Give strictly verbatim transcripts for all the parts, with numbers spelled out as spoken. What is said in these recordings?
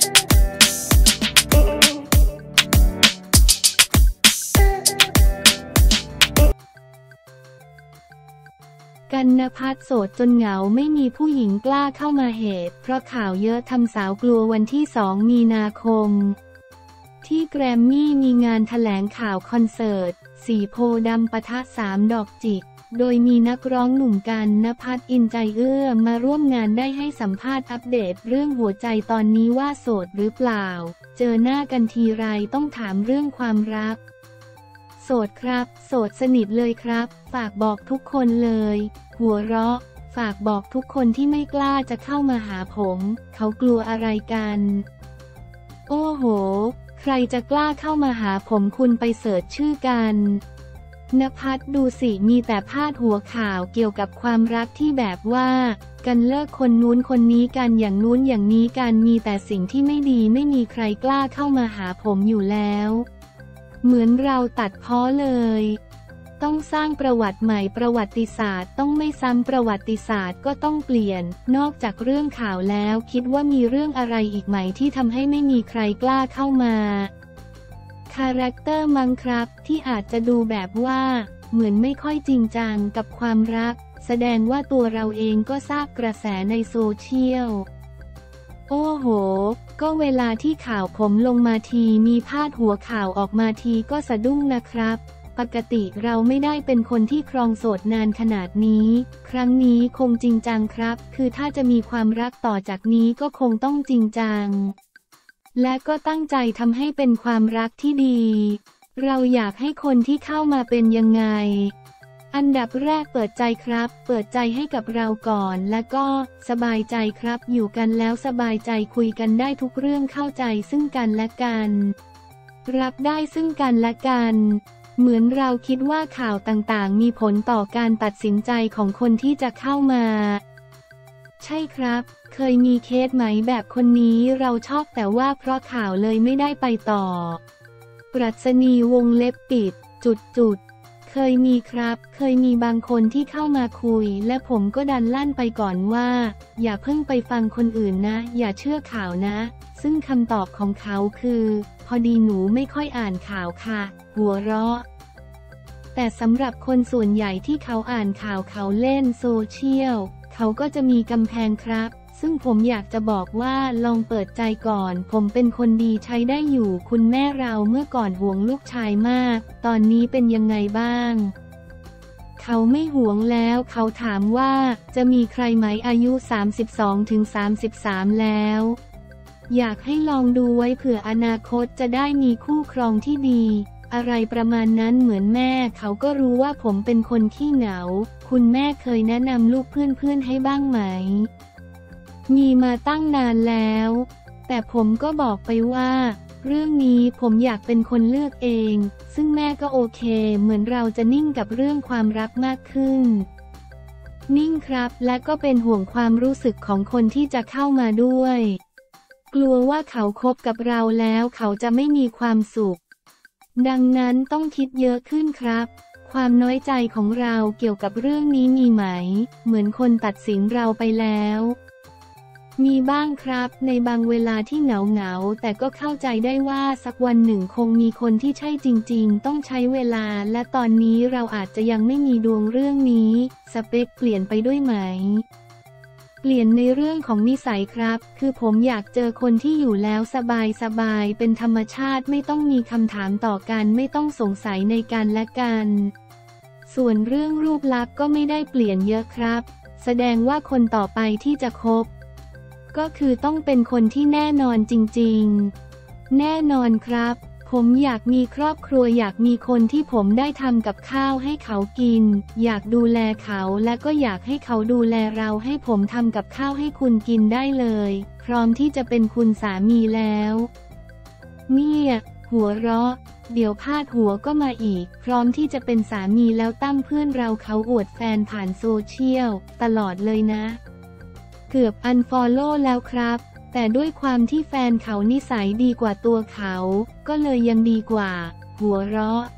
กันณภัทรโสดจนเหงาไม่มีผู้หญิงกล้าเข้ามาเหตุเพราะข่าวเยอะทำสาวกลัววันที่สองมีนาคมที่แกรมมี่มีงานแถลงข่าวคอนเสิร์ตสีโพธิ์ดำปะทะสามดอกจิกโดยมีนักร้องหนุ่มกันณภัทรอินใจเอื้อมาร่วมงานได้ให้สัมภาษณ์อัปเดตเรื่องหัวใจตอนนี้ว่าโสดหรือเปล่าเจอหน้ากันทีไรต้องถามเรื่องความรักโสดครับโสดสนิทเลยครับฝากบอกทุกคนเลยหัวเราะฝากบอกทุกคนที่ไม่กล้าจะเข้ามาหาผมเขากลัวอะไรกันโอ้โหใครจะกล้าเข้ามาหาผมคุณไปเสิร์ชชื่อกันณภัทรดูสิมีแต่พาดหัวข่าวเกี่ยวกับความรักที่แบบว่ากันเลิกคนนู้นคนนี้กันอย่างนู้นอย่างนี้กันมีแต่สิ่งที่ไม่ดีไม่มีใครกล้าเข้ามาหาผมอยู่แล้วเหมือนเราตัดพ้อเลยต้องสร้างประวัติใหม่ประวัติศาสตร์ต้องไม่ซ้ำประวัติศาสตร์ก็ต้องเปลี่ยนนอกจากเรื่องข่าวแล้วคิดว่ามีเรื่องอะไรอีกไหมที่ทำให้ไม่มีใครกล้าเข้ามาคาแรคเตอร์มั้งครับที่อาจจะดูแบบว่าเหมือนไม่ค่อยจริงจังกับความรักแสดงว่าตัวเราเองก็ทราบกระแสในโซเชียลโอ้โหก็เวลาที่ข่าวผมลงมาทีมีพาดหัวข่าวออกมาทีก็สะดุ้งนะครับปกติเราไม่ได้เป็นคนที่ครองโสดนานขนาดนี้ครั้งนี้คงจริงจังครับคือถ้าจะมีความรักต่อจากนี้ก็คงต้องจริงจังและก็ตั้งใจทำให้เป็นความรักที่ดีเราอยากให้คนที่เข้ามาเป็นยังไงอันดับแรกเปิดใจครับเปิดใจให้กับเราก่อนแล้วก็สบายใจครับอยู่กันแล้วสบายใจคุยกันได้ทุกเรื่องเข้าใจซึ่งกันและกันรับได้ซึ่งกันและกันเหมือนเราคิดว่าข่าวต่างๆมีผลต่อการตัดสินใจของคนที่จะเข้ามาใช่ครับเคยมีเคสไหมแบบคนนี้เราชอบแต่ว่าเพราะข่าวเลยไม่ได้ไปต่อปรัชนีวงเล็บปิดจุดจุดเคยมีครับเคยมีบางคนที่เข้ามาคุยและผมก็ดันลั่นไปก่อนว่าอย่าเพิ่งไปฟังคนอื่นนะอย่าเชื่อข่าวนะซึ่งคำตอบของเขาคือพอดีหนูไม่ค่อยอ่านข่าวค่ะหัวเราะแต่สำหรับคนส่วนใหญ่ที่เขาอ่านข่าวเขาเล่นโซเชียลเขาก็จะมีกำแพงครับซึ่งผมอยากจะบอกว่าลองเปิดใจก่อนผมเป็นคนดีใช้ได้อยู่คุณแม่เราเมื่อก่อนห่วงลูกชายมากตอนนี้เป็นยังไงบ้างเขาไม่ห่วงแล้วเขาถามว่าจะมีใครไหมอายุ สามสิบสองถึงสามสิบสาม แล้วอยากให้ลองดูไว้เผื่ออนาคตจะได้มีคู่ครองที่ดีอะไรประมาณนั้นเหมือนแม่เขาก็รู้ว่าผมเป็นคนขี้เหงาคุณแม่เคยแนะนำลูกเพื่อนๆให้บ้างไหมมีมาตั้งนานแล้วแต่ผมก็บอกไปว่าเรื่องนี้ผมอยากเป็นคนเลือกเองซึ่งแม่ก็โอเคเหมือนเราจะนิ่งกับเรื่องความรักมากขึ้นนิ่งครับและก็เป็นห่วงความรู้สึกของคนที่จะเข้ามาด้วยกลัวว่าเขาคบกับเราแล้วเขาจะไม่มีความสุขดังนั้นต้องคิดเยอะขึ้นครับความน้อยใจของเราเกี่ยวกับเรื่องนี้มีไหมเหมือนคนตัดสินเราไปแล้วมีบ้างครับในบางเวลาที่เหงาเหงาแต่ก็เข้าใจได้ว่าสักวันหนึ่งคงมีคนที่ใช่จริงๆต้องใช้เวลาและตอนนี้เราอาจจะยังไม่มีดวงเรื่องนี้สเปคเปลี่ยนไปด้วยไหมเปลี่ยนในเรื่องของนิสัยครับคือผมอยากเจอคนที่อยู่แล้วสบายสบายเป็นธรรมชาติไม่ต้องมีคำถามต่อกันไม่ต้องสงสัยในกันและกันส่วนเรื่องรูปลักษณ์ก็ไม่ได้เปลี่ยนเยอะครับแสดงว่าคนต่อไปที่จะคบก็คือต้องเป็นคนที่แน่นอนจริงๆแน่นอนครับผมอยากมีครอบครัวอยากมีคนที่ผมได้ทำกับข้าวให้เขากินอยากดูแลเขาและก็อยากให้เขาดูแลเราให้ผมทำกับข้าวให้คุณกินได้เลยพร้อมที่จะเป็นคุณสามีแล้วเนี่ยหัวเราะเดี๋ยวพาดหัวก็มาอีกพร้อมที่จะเป็นสามีแล้วตั้มเพื่อนเราเขาอวดแฟนผ่านโซเชียลตลอดเลยนะเกือบอันฟอลโล่แล้วครับแต่ด้วยความที่แฟนเขานิสัยดีกว่าตัวเขาก็เลยยังดีกว่าหัวเราะ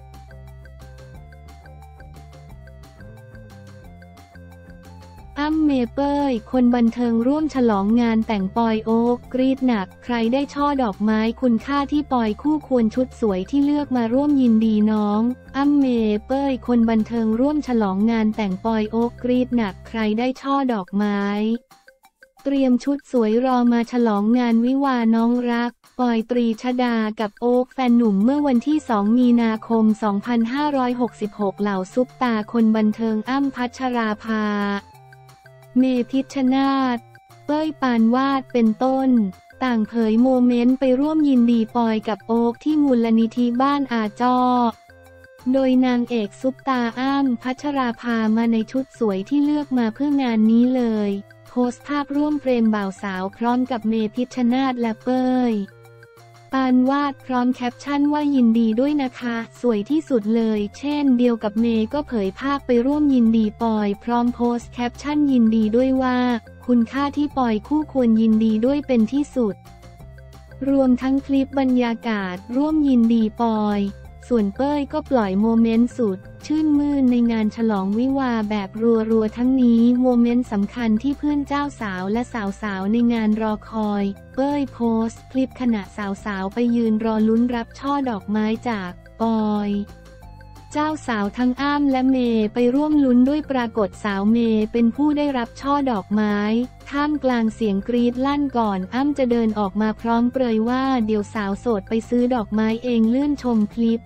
อ้ำเมเป้ยคนบันเทิงร่วมฉลองงานแต่งปอยโอ๊กกรีดหนักใครได้ช่อดอกไม้คุณค่าที่ปอยคู่ควรชุดสวยที่เลือกมาร่วมยินดีน้องอ้ำเมเป้ยคนบันเทิงร่วมฉลองงานแต่งปอยโอ๊กกรีดหนักใครได้ช่อดอกไม้เตรียมชุดสวยรอมาฉลองงานวิวาน้องรักปอยตรีชดากับโอ๊กแฟนหนุ่มเมื่อวันที่สองมีนาคมสองพันห้าร้อยหกสิบหกเหล่าซุปตาคนบันเทิงอ้ำพัชราภาเมพิชชนาธิ์เป้ยปานวาดเป็นต้นต่างเผยโมเมนต์ไปร่วมยินดีปอยกับโอ๊กที่มูลนิธิบ้านอาจ้อโดยนางเอกซุปตาอ้ำพัชราภามาในชุดสวยที่เลือกมาเพื่องานนี้เลยโพสต์ภาพร่วมเฟรมบ่าวสาวพร้อมกับเมพิชชนาธิ์และเป้ยปานวาดพร้อมแคปชั่นว่ายินดีด้วยนะคะสวยที่สุดเลยเช่นเดียวกับเมย์ก็เผยภาพไปร่วมยินดีปอยพร้อมโพสต์แคปชั่นยินดีด้วยว่าคุณค่าที่ปอยคู่ควรยินดีด้วยเป็นที่สุดรวมทั้งคลิปบรรยากาศร่วมยินดีปอยส่วนเป้ยก็ปล่อยโมเมนต์สุดชื่นมื่นในงานฉลองวิวาแบบรัวๆทั้งนี้โมเมนต์สำคัญที่เพื่อนเจ้าสาวและสาวๆในงานรอคอยเป้ยโพสต์คลิปขณะสาวๆไปยืนรอลุ้นรับช่อดอกไม้จากปอยเจ้าสาวทั้งอ้ำและเมย์ไปร่วมลุ้นด้วยปรากฏสาวเมย์เป็นผู้ได้รับช่อดอกไม้ท่ามกลางเสียงกรี๊ดลั่นก่อนอ้ำจะเดินออกมาพร้อมเปรยว่าเดี๋ยวสาวโสดไปซื้อดอกไม้เองเลื่อนชมคลิป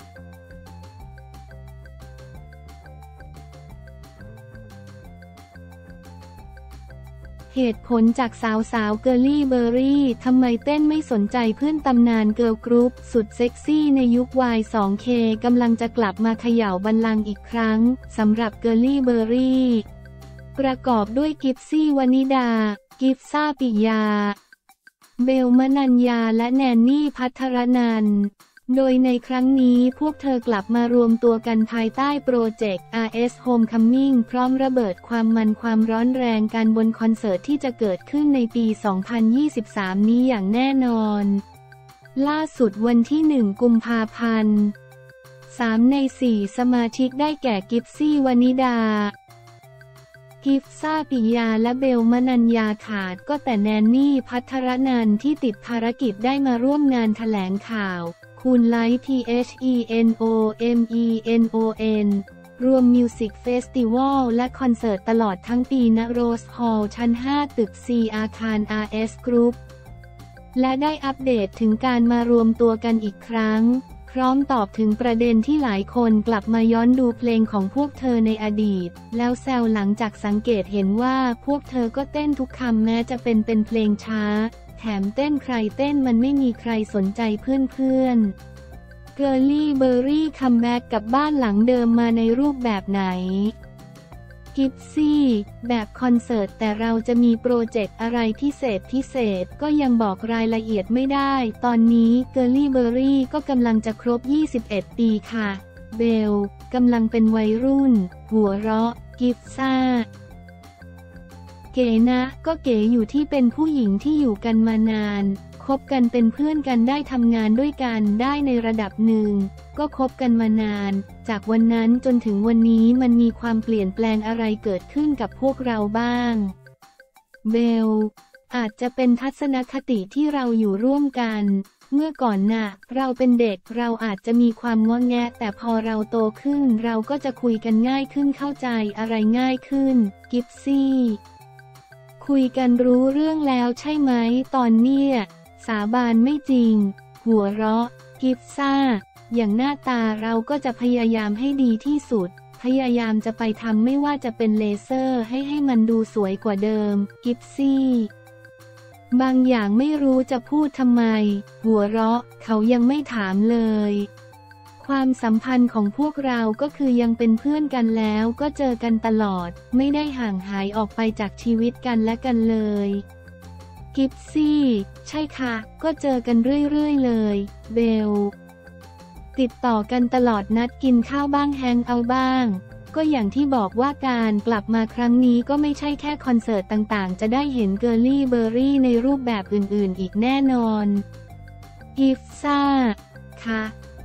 เหตุผลจากสาวสาวเกอร์ลี่เบอร์รี่ทำไมเต้นไม่สนใจเพื่อนตำนานเกิร์ลกรุ๊ปสุดเซ็กซี่ในยุค วาย ทู เค กำลังจะกลับมาเขย่าบัลลังก์อีกครั้งสำหรับเกอร์ลี่เบอร์รี่ประกอบด้วยกิฟซี่วนิดากิฟซ่าปิยาเบลมนัญญาและแนนนี่ภัทรนันท์โดยในครั้งนี้พวกเธอกลับมารวมตัวกันภายใต้โปรเจกต์ อาร์ เอส Homecoming พร้อมระเบิดความมันความร้อนแรงกันบนคอนเสิร์ตที่จะเกิดขึ้นในปี สองพันยี่สิบสาม นี้อย่างแน่นอนล่าสุดวันที่ หนึ่ง กุมภาพันธ์ สามในสี่สมาชิกได้แก่กิฟซี่วนิดากิฟซ่าปิยาและเบลมนัญญาขาดก็แต่แนนนี่ภัทรนันท์ที่ติดภารกิจได้มาร่วมงานแถลงข่าวคูนไลท์ พี เอช อี เอ็น โอ เอ็ม อี เอ็น โอ เอ็น รวมมิวสิกเฟสติวัลและคอนเสิร์ตตลอดทั้งปีณโรสฮอลล์ชั้น ห้า ตึก ซี อาคาร อาร์ เอส Group และได้อัปเดตถึงการมารวมตัวกันอีกครั้งพร้อมตอบถึงประเด็นที่หลายคนกลับมาย้อนดูเพลงของพวกเธอในอดีตแล้วแซวหลังจากสังเกตเห็นว่าพวกเธอก็เต้นทุกคำแม้จะเป็นเป็นเพลงช้าแถมเต้นใครเต้นมันไม่มีใครสนใจเพื่อนๆเกอร์ลี่เบอร์รี่คัมแบ็กกับบ้านหลังเดิมมาในรูปแบบไหนกิฟซี่แบบคอนเสิร์ตแต่เราจะมีโปรเจกต์อะไรพิเศษพิเศษก็ยังบอกรายละเอียดไม่ได้ตอนนี้เกอร์ลี่เบอร์รี่ก็กำลังจะครบยี่สิบเอ็ดปีค่ะเบลกำลังเป็นวัยรุ่นหัวเราะกิฟซ่าเก๋นะก็เก๋อยู่ที่เป็นผู้หญิงที่อยู่กันมานานคบกันเป็นเพื่อนกันได้ทำงานด้วยกันได้ในระดับหนึ่งก็คบกันมานานจากวันนั้นจนถึงวันนี้มันมีความเปลี่ยนแปลงอะไรเกิดขึ้นกับพวกเราบ้างเบลอาจจะเป็นทัศนคติที่เราอยู่ร่วมกันเมื่อก่อนน่ะเราเป็นเด็กเราอาจจะมีความงอแงแต่พอเราโตขึ้นเราก็จะคุยกันง่ายขึ้นเข้าใจอะไรง่ายขึ้นกิฟซี่คุยกันรู้เรื่องแล้วใช่ไหมตอนเนี้ยสาบานไม่จริงหัวเราะกิฟซ่าอย่างหน้าตาเราก็จะพยายามให้ดีที่สุดพยายามจะไปทำไม่ว่าจะเป็นเลเซอร์ให้ให้มันดูสวยกว่าเดิมกิฟซี่บางอย่างไม่รู้จะพูดทำไมหัวเราะเขายังไม่ถามเลยความสัมพันธ์ของพวกเราก็คือยังเป็นเพื่อนกันแล้วก็เจอกันตลอดไม่ได้ห่างหายออกไปจากชีวิตกันและกันเลยกิฟซี่ใช่ค่ะก็เจอกันเรื่อยๆเลยเบลติดต่อกันตลอดนัดกินข้าวบ้างแฮงเอาท์บ้างก็อย่างที่บอกว่าการกลับมาครั้งนี้ก็ไม่ใช่แค่คอนเสิร์ตต่างๆจะได้เห็นเกอร์ลี่เบอร์รี่ในรูปแบบอื่นๆอีกแน่นอนกิฟซ่าค่ะ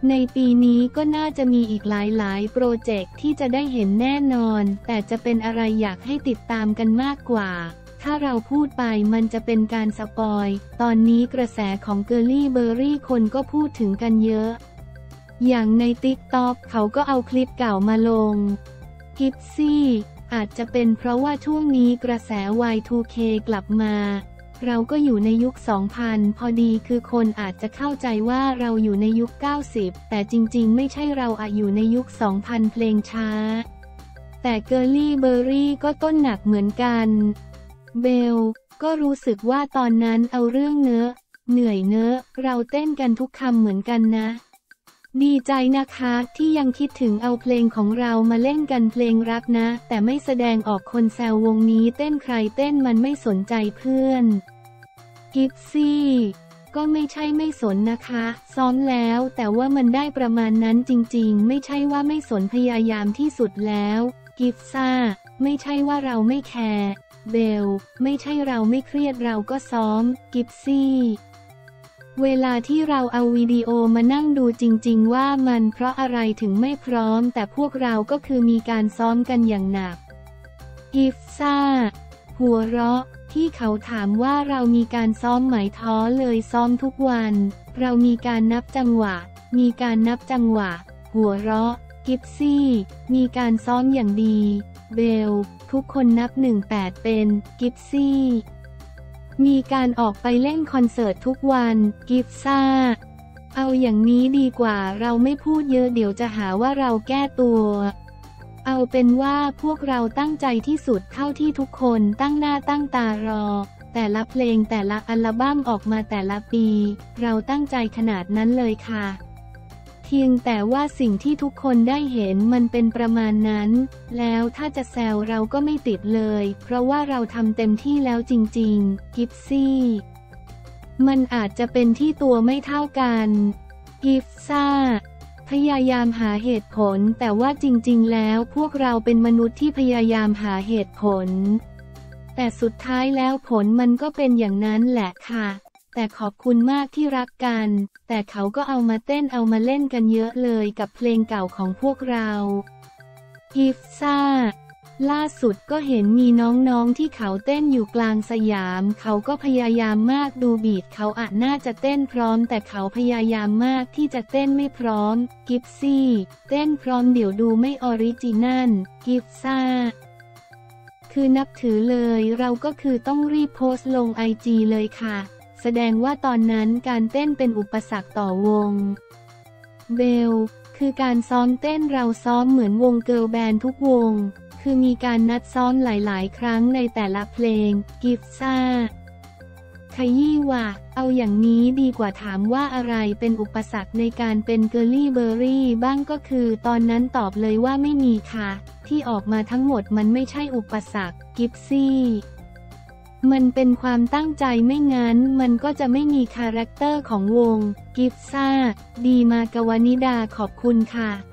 ในปีนี้ก็น่าจะมีอีกหลายๆโปรเจกต์ที่จะได้เห็นแน่นอนแต่จะเป็นอะไรอยากให้ติดตามกันมากกว่าถ้าเราพูดไปมันจะเป็นการสปอยตอนนี้กระแสของเกอร์ลี่เบอร์รี่คนก็พูดถึงกันเยอะอย่างใน ติ๊กต็อก เขาก็เอาคลิปเก่ามาลงกิฟซี่อาจจะเป็นเพราะว่าช่วงนี้กระแส วาย ทู เค กลับมาเราก็อยู่ในยุค สองพัน พอดีคือคนอาจจะเข้าใจว่าเราอยู่ในยุค เก้าสิบ แต่จริงๆไม่ใช่เราอาอยู่ในยุค สองพัน เพลงช้าแต่เกอร์ลี่เบอร์รี่ก็ต้นหนักเหมือนกันเบลก็รู้สึกว่าตอนนั้นเอาเรื่องเนื้อเหนื่อยเนื้อเราเต้นกันทุกคำเหมือนกันนะดีใจนะคะที่ยังคิดถึงเอาเพลงของเรามาเล่นกันเพลงรักนะแต่ไม่แสดงออกคนแซววงนี้เต้นใครเต้นมันไม่สนใจเพื่อนกิฟซี่ก็ไม่ใช่ไม่สนนะคะซ้อมแล้วแต่ว่ามันได้ประมาณนั้นจริงๆไม่ใช่ว่าไม่สนพยายามที่สุดแล้วกิฟซ่าไม่ใช่ว่าเราไม่แคร์เบลไม่ใช่เราไม่เครียดเราก็ซ้อมกิฟซี่เวลาที่เราเอาวิดีโอมานั่งดูจริงๆว่ามันเพราะอะไรถึงไม่พร้อมแต่พวกเราก็คือมีการซ้อมกันอย่างหนักกิฟซ่าหัวเราะที่เขาถามว่าเรามีการซ้อมไหมท้อเลยซ้อมทุกวันเรามีการนับจังหวะมีการนับจังหวะหัวเราะกิฟซี่มีการซ้อมอย่างดีเบลทุกคนนับหนึ่งแปดเป็นกิฟซี่มีการออกไปเล่นคอนเสิร์ตทุกวันกิฟซ่าเอาอย่างนี้ดีกว่าเราไม่พูดเยอะเดี๋ยวจะหาว่าเราแก้ตัวเอาเป็นว่าพวกเราตั้งใจที่สุดเท่าที่ทุกคนตั้งหน้าตั้งตารอแต่ละเพลงแต่ละอัลบั้มออกมาแต่ละปีเราตั้งใจขนาดนั้นเลยค่ะเพียงแต่ว่าสิ่งที่ทุกคนได้เห็นมันเป็นประมาณนั้นแล้วถ้าจะแซวเราก็ไม่ติดเลยเพราะว่าเราทำเต็มที่แล้วจริงๆกิฟซี่มันอาจจะเป็นที่ตัวไม่เท่ากันกิฟซ่าพยายามหาเหตุผลแต่ว่าจริงๆแล้วพวกเราเป็นมนุษย์ที่พยายามหาเหตุผลแต่สุดท้ายแล้วผลมันก็เป็นอย่างนั้นแหละค่ะแต่ขอบคุณมากที่รักกันแต่เขาก็เอามาเต้นเอามาเล่นกันเยอะเลยกับเพลงเก่าของพวกเรากิฟซ่าล่าสุดก็เห็นมีน้องๆที่เขาเต้นอยู่กลางสยามเขาก็พยายามมากดูบีทเขาอาจน่าจะเต้นพร้อมแต่เขาพยายามมากที่จะเต้นไม่พร้อมกิฟซี่เต้นพร้อมเดี๋ยวดูไม่ออริจินัลกิฟซ่าคือนับถือเลยเราก็คือต้องรีบโพสต์ลงไอจีเลยค่ะแสดงว่าตอนนั้นการเต้นเป็นอุปสรรคต่อวงเบลคือการซ้อมเต้นเราซ้อมเหมือนวงเกิร์ลแบนด์ทุกวงคือมีการนัดซ้อมหลายๆครั้งในแต่ละเพลงกิฟซ่าขยี้ว่ะเอาอย่างนี้ดีกว่าถามว่าอะไรเป็นอุปสรรคในการเป็นเกอร์ลี่เบอร์รี่บ้างก็คือตอนนั้นตอบเลยว่าไม่มีค่ะที่ออกมาทั้งหมดมันไม่ใช่อุปสรรคกิฟซี่มันเป็นความตั้งใจไม่งั้นมันก็จะไม่มีคาแรคเตอร์ของวงกิฟซ่าดีมากวนิดาขอบคุณค่ะ